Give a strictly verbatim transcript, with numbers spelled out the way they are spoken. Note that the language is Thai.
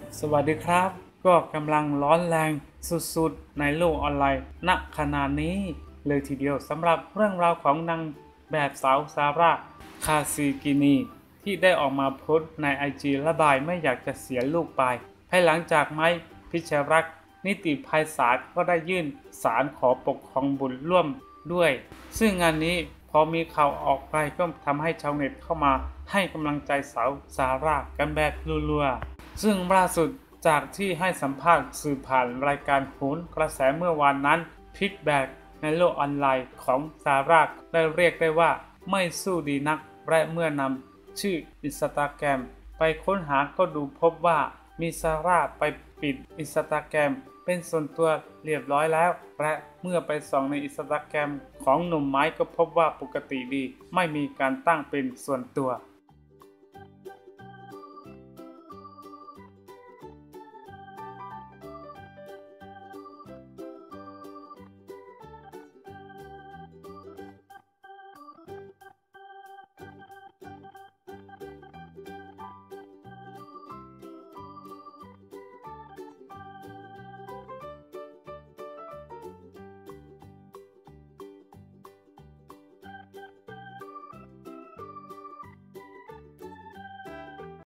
สวัสดีครับก็กำลังร้อนแรงสุดๆในโลกออนไลน์ณขณะนี้เลยทีเดียวสำหรับเรื่องราวของนางแบบสาวซาร่าคาซิกินีที่ได้ออกมาโพสต์ใน ไอ จี ระบายไม่อยากจะเสียลูกไปภายหลังจากไม้พิชรักษ์นิติภัยศาลก็ได้ยื่นศาลขอปกครองบุตรร่วมด้วยซึ่งงานนี้พอมีข่าวออกไปก็ทำให้ชาวเน็ตเข้ามาให้กำลังใจสาวซาร่ากันแบบรัวๆซึ่งล่าสุดจากที่ให้สัมภาษณ์สื่อผ่านรายการโหนกระแสเมื่อวานนั้นฟีดแบ็กในโลกออนไลน์ของซาร่าได้เรียกได้ว่าไม่สู้ดีนักและเมื่อนำชื่ออินสตาแกรมไปค้นหาก็ดูพบว่ามีซาร่าไปปิดอินสตาแกรมเป็นส่วนตัวเรียบร้อยแล้วและเมื่อไปส่องในอินสตาแกรมของหนุ่มไม้ก็พบว่าปกติดีไม่มีการตั้งเป็นส่วนตัว